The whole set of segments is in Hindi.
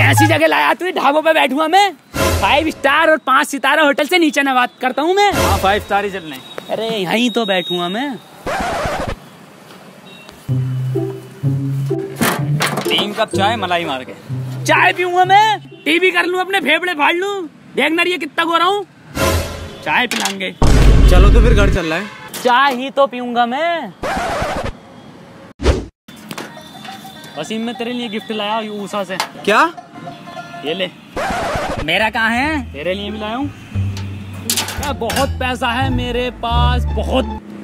ऐसी जगह लाया तू, ढाबों पे बैठूंगा मैं। 5 स्टार और 5 सितारा होटल से नीचे ना बात करता हूँ मैं। हाँ 5 स्टार ही चलने। अरे यहीं तो बैठूंगा मैं। 3 कप चाय मलाई मार के। चाय पीऊंगा मैं, टीवी कर लूं, अपने फेफड़े फाड़ लूं। देख ना ये कितना गोरा हूँ। चाय पिलाएंगे। चलो तो फिर घर चल रहा है। चाय ही तो पीऊंगा मैं। वसीम मैं तेरे लिए गिफ्ट लाया हूँ ऊषा से। क्या? ये ले। मेरा कहाँ है? तेरे लिए भी लाया हूँ। बहुत पैसा है मेरे पास, बहुत।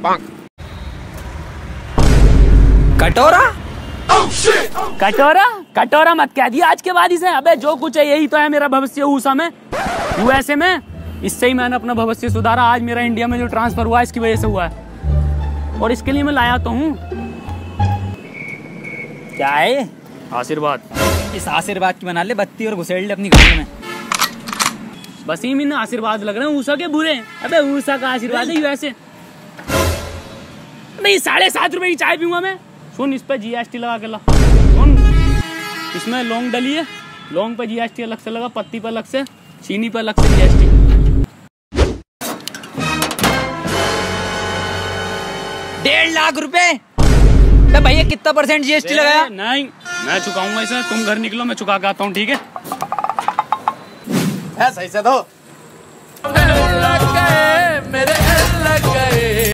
कटोरा? कटोरा? कटोरा मत कह दिया आज के बाद इसे। अबे जो कुछ है यही तो है मेरा भविष्य ऊषा में, यूएसए में। इससे ही मैंने अपना भविष्य सुधारा। आज मेरा इंडिया में जो ट्रांसफर हुआ है इसकी वजह से हुआ है, और इसके लिए मैं लाया तो हूँ। क्या है? आशीर्वाद। इस आशीर्वाद की बना ले बत्ती और घुसेड़ ले अपनी घर में। वसीम इन आशीर्वाद लग रहे हैं ऊषा के बुरे। अबे ऊषा का आशीर्वाद है यूएसए। नहीं 7.5 रुपए की चाय पीऊंगा मैं। सुन इस पे जीएसटी लगा के ला। सुन इसमें लौंग डली है, लौंग पे जीएसटी अलग से लगा, पत्ती पे अलग से, चीनी पे अलग से जीएसटी। 1.5 लाख रुपए? भैया कितना % जीएसटी लगाया? नहीं मैं चुकाऊंगा इसे। तुम घर निकलो, मैं चुका के आता हूँ। ठीक है सही से दो।